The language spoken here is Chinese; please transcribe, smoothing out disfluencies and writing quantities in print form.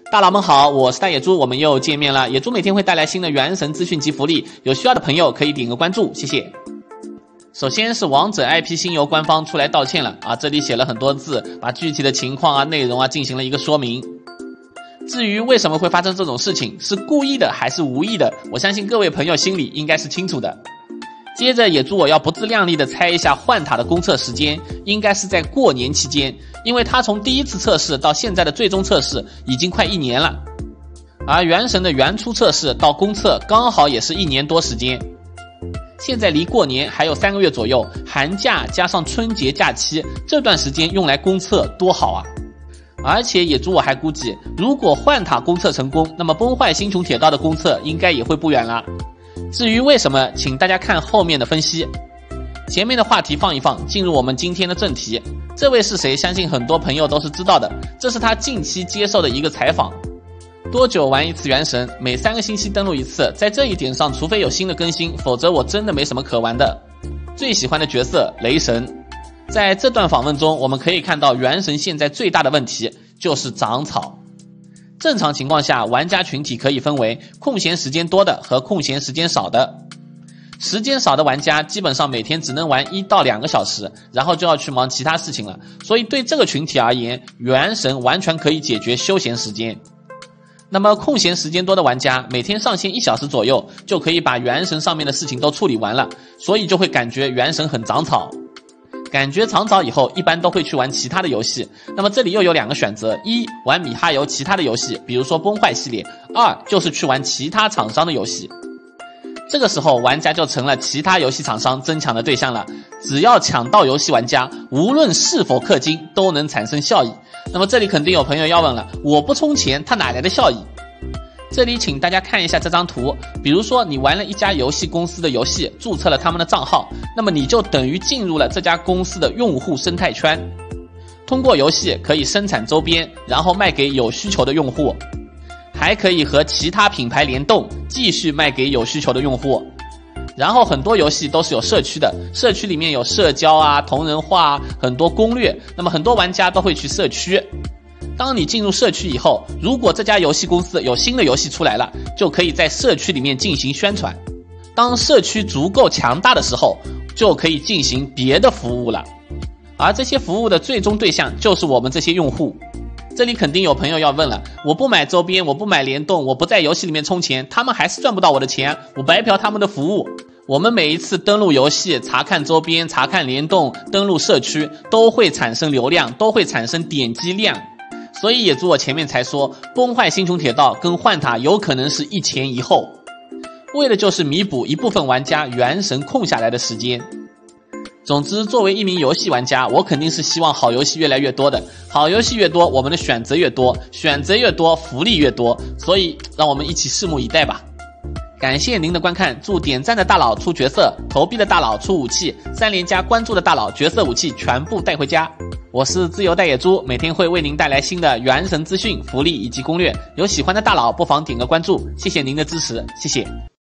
大佬们好，我是大野猪，我们又见面了。野猪每天会带来新的原神资讯及福利，有需要的朋友可以点个关注，谢谢。首先是王者 IP 星游官方出来道歉了啊，这里写了很多字，把具体的情况啊、内容啊进行了一个说明。至于为什么会发生这种事情，是故意的还是无意的，我相信各位朋友心里应该是清楚的。接着野猪我要不自量力的猜一下幻塔的公测时间，应该是在过年期间，因为它从第一次测试到现在的最终测试已经快1年了，而原神的原初测试到公测刚好也是1年多时间。现在离过年还有3个月左右，寒假加上春节假期，这段时间用来公测多好啊！而且野猪我还估计，如果幻塔公测成功，那么崩坏星穹铁道的公测应该也会不远了。至于为什么，请大家看后面的分析。前面的话题放一放，进入我们今天的正题。这位是谁？相信很多朋友都是知道的，这是他近期接受的一个采访。多久玩一次原神？每3个星期登录一次，在这一点上，除非有新的更新，否则我真的没什么可玩的。最喜欢的角色雷神。在这段访问中，我们可以看到原神现在最大的问题就是长草。正常情况下，玩家群体可以分为空闲时间多的和空闲时间少的。时间少的玩家基本上每天只能玩1到2个小时，然后就要去忙其他事情了，所以对这个群体而言，原神完全可以解决休闲时间。那么空闲时间多的玩家每天上线1小时左右，就可以把原神上面的事情都处理完了，所以就会感觉原神很长草。感觉长草以后，一般都会去玩其他的游戏。那么这里又有2个选择：一，玩米哈游其他的游戏，比如说崩坏系列；二，就是去玩其他厂商的游戏。这个时候，玩家就成了其他游戏厂商争抢的对象了。只要抢到游戏玩家，无论是否氪金，都能产生效益。那么这里肯定有朋友要问了，我不充钱，它哪来的效益？这里请大家看一下这张图，比如说你玩了一家游戏公司的游戏，注册了他们的账号，那么你就等于进入了这家公司的用户生态圈。通过游戏可以生产周边，然后卖给有需求的用户，还可以和其他品牌联动，继续卖给有需求的用户。然后很多游戏都是有社区的，社区里面有社交啊、同人化啊，很多攻略，那么很多玩家都会去社区。当你进入社区以后，如果这家游戏公司有新的游戏出来了，就可以在社区里面进行宣传。当社区足够强大的时候，就可以进行别的服务了。而这些服务的最终对象就是我们这些用户。这里肯定有朋友要问了，我不买周边，我不买联动，我不在游戏里面充钱，他们还是赚不到我的钱，我白嫖他们的服务。我们每一次登录游戏、查看周边、查看联动、登录社区，都会产生流量，都会产生点击量。所以野猪我前面才说，崩坏星穹铁道跟幻塔有可能是一前一后，为的就是弥补一部分玩家原神空下来的时间。总之，作为一名游戏玩家，我肯定是希望好游戏越来越多的，好游戏越多，我们的选择越多，选择越多，福利越多，所以让我们一起拭目以待吧。感谢您的观看，祝点赞的大佬出角色，投币的大佬出武器，3连加关注的大佬角色武器全部带回家。我是自由带野猪，每天会为您带来新的原神资讯、福利以及攻略。有喜欢的大佬不妨点个关注，谢谢您的支持，谢谢。